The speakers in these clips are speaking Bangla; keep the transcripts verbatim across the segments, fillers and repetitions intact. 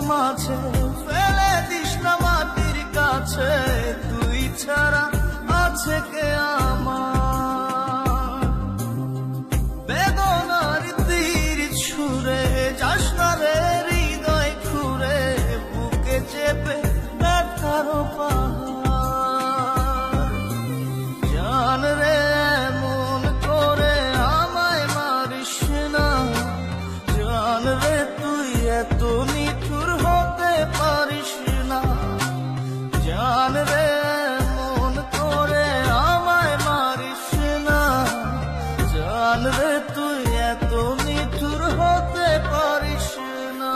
মাঝে ফেলে দিস না মাটির কাছে, তুই ছাড়া আছে কে আমার? বেদনার তীর ছুঁড়ে যাস না রে হৃদয় খুঁড়ে, বুকে চেপে ব্যথার পাহাড়। জান রে এমন করে আমায় মারিস না, জান রে তুই এত নিঠুর হতে পারিস না। জান রে এমন করে আমায় মারিস না, জান রে তুই এত নিঠুর হতে পারিস না।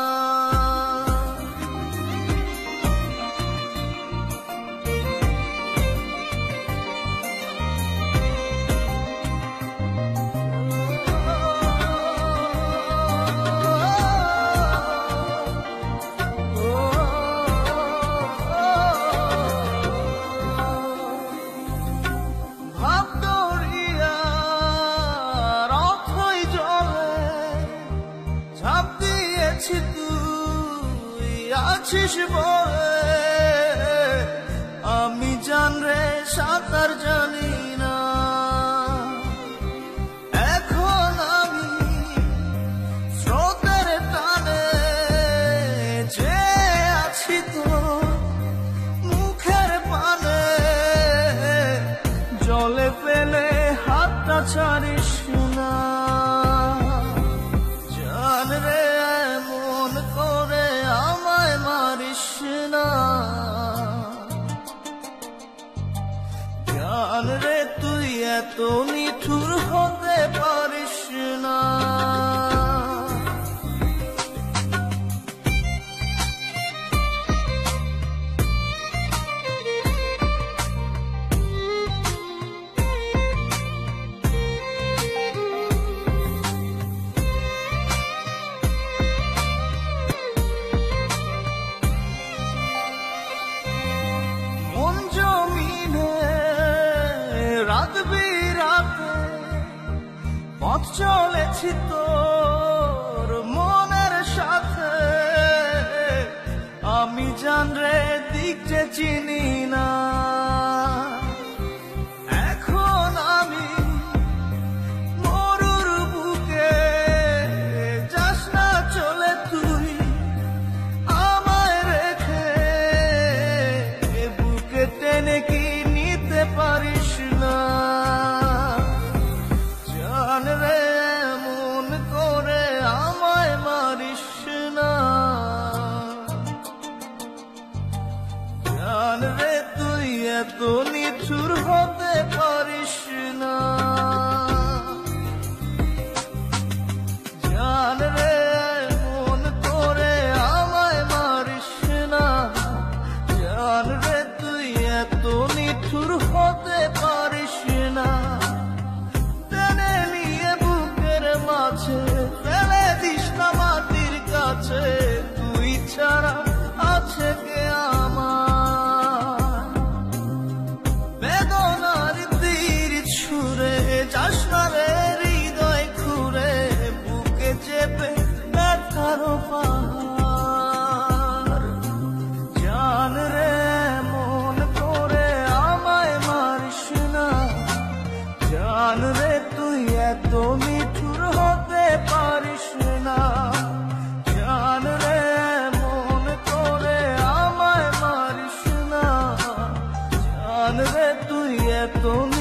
তুই আছিস বলে আমি জান রে সাঁতার জানি না, এখন আমি স্রোতের টানে যে আছি তো মুখের পানে। জলে ফেলে হাতটা ছাড়িস না, জান রে এমন করে আমায় মারিস না। জান রে তুই এত নিঠুর হতে পারিস না। রাত বিরাতে পথ চলেছি তোর মনের সাথে, আমি জান রে দিক যে চিনি না। এখন আমি মরুর বুকে, যাস না চলে তুই আমায় রেখে, বুকে টেনে কি নিতে পারিস না। জান রে এমন করে আমায় মারিস না, জান রে তুই এত নিঠুর হতে পারিস না। জান রে এমন করে আমায় মারিস না, জান রে তুই এত নিঠুর হতে পারিস না। টেনে নিয়ে বুকের মাঝে ফেলে দিস না মাটির কাছে, তুই ছাড়া আছে কে আমার? বেদনার তীর ছুঁড়ে যাস না রে হৃদয় খুঁড়ে, বুকে চেপে ব্যথার পাহাড়। জান রে এমন করে আমায় মারিস না, জান রে তুই এত নিঠুর হতে পারিস না। জান রে এমন করে আমায় মারিস না, জান রে তুই এত